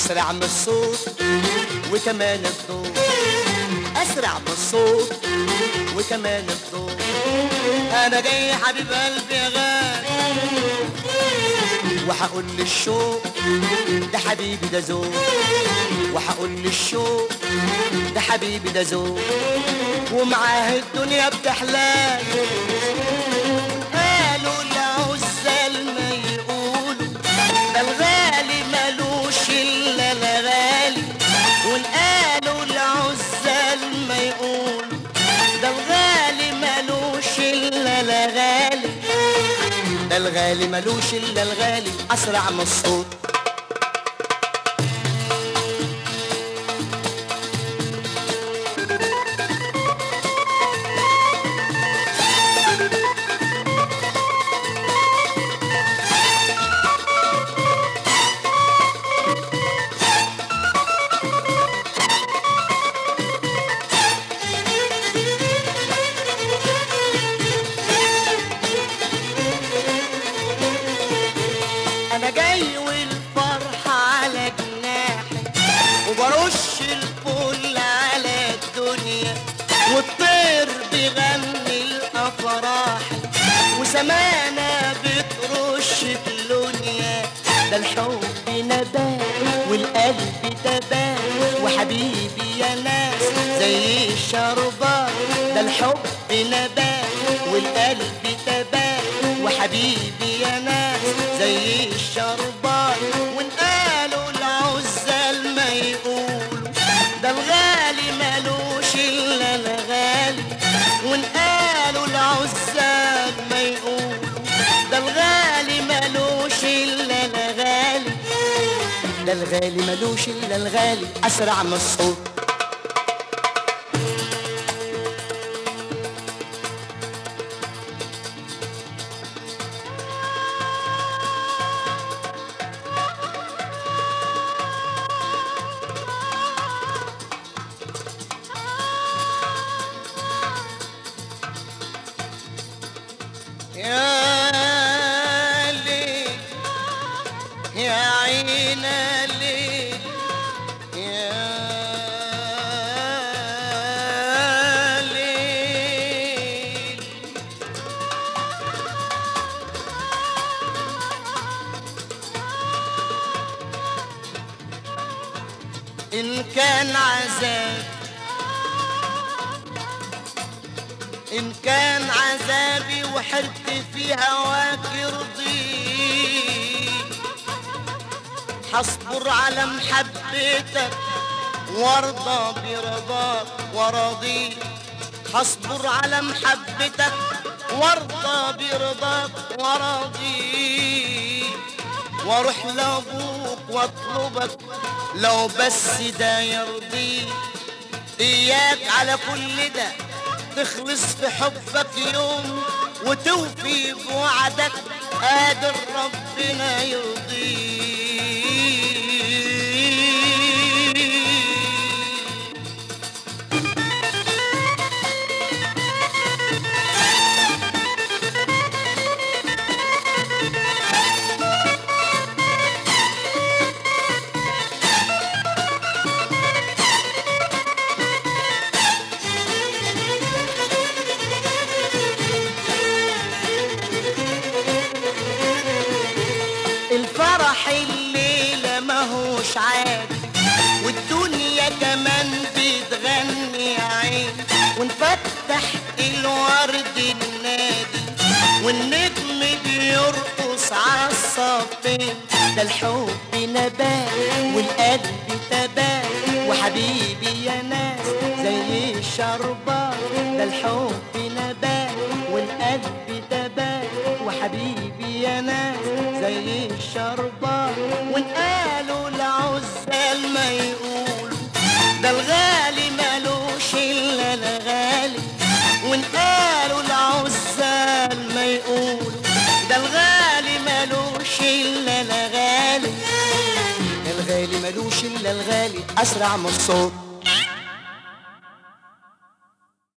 أسرع من الصوت وكمان الضوء، أسرع من الصوت وكمان الضوء. أنا جاي يا حبيب قلبي يا غالي، وهقول للشوق ده حبيبي ده ذوق، وهقول للشوق ده حبيبي ده ذوق، ومعاه الدنيا بتحلال. قالوا العزال ما يقولوا ده الغالي ملوش إلا الغالي، وقالوا العزال ما يقولوا ده الغالي ملوش إلا الغالي، ده الغالي ملوش إلا الغالي أسرع من الصوت. أنا جاي والفرحة على جناحي، وبرش الفل على الدنيا، والطير بيغني الأفراحي، وسمانة بترش بلونيا. ده الحب نبات والقلب تبات، وحبيبي يا ناس زي الشربات. ده الحب نبات والقلب تبات، وحبيبي يا ناس زي الشربات. وانقالوا العزال ما يقولوا ده الغالي ملوش إلا الغالي، وانقالوا العزال ما يقولوا ده الغالي ملوش إلا الغالي، ده الغالي ملوش إلا الغالي أسرع من الصوت. يا ليل يا عين الليل يا ليل، إن كان عذاب، إن كان عذابي وحرت في هواك يرضيك، حصبر على محبتك وارضى برضاك وراضيك، حصبر على محبتك وارضى برضاك وراضيك، واروح لابوك واطلبك لو بس ده يرضيك. إياك على كل ده تخلص في حبك يوم وتوفي بوعدك، قادر ربنا يرضيك. الفرح الليلة ماهوش عادي، والدنيا كمان بتغني يا عين، ونفتح الورد النادي والنجم بيرقص عالصفين. ده الحب نبات والقلب تبات، وحبيبي يا ناس زي الشربات. ده الحب نبات والقلب تبات، وحبيبي يا ناس زي الشربات. وانقالوا العزال ما يقولوا ده الغالي ملوش إلا الغالي، وانقالوا العزال ما يقولوا ده الغالي ملوش إلا الغالي، الغالي ملوش إلا الغالي أسرع من الصوت.